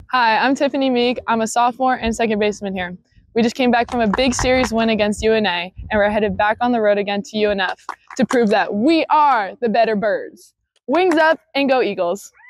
Hi, I'm Tiffany Meek. I'm a sophomore and second baseman here. We just came back from a big series win against UNA, and we're headed back on the road again to UNF to prove that we are the better birds. Wings up and go Eagles!